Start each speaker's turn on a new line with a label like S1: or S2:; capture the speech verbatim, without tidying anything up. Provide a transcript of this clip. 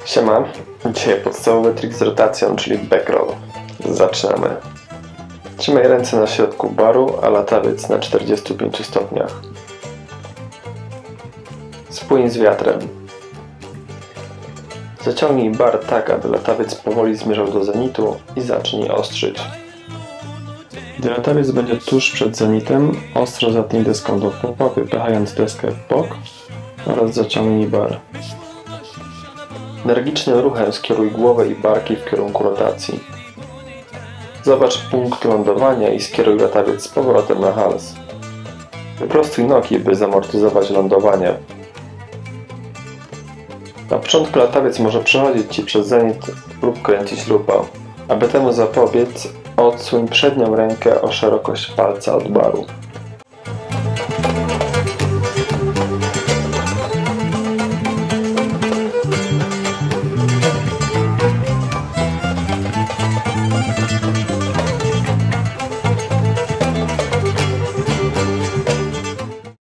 S1: Siema, dzisiaj podstawowy trik z rotacją, czyli backroll. Zaczynamy. Trzymaj ręce na środku baru, a latawiec na czterdziestu pięciu stopniach. Spłyń z wiatrem. Zaciągnij bar tak, aby latawiec powoli zmierzał do zenitu i zacznij ostrzyć. Gdy latawiec będzie tuż przed zenitem, ostro zatnij deską do płuca, wypychając deskę w bok oraz zaciągnij bar. Energicznym ruchem skieruj głowę i barki w kierunku rotacji. Zobacz punkt lądowania i skieruj latawiec z powrotem na hals. Wyprostuj nogi, by zamortyzować lądowanie. Na początku latawiec może przechodzić Ci przez zenit lub kręcić lupę. Aby temu zapobiec, odsuń przednią rękę o szerokość palca od baru.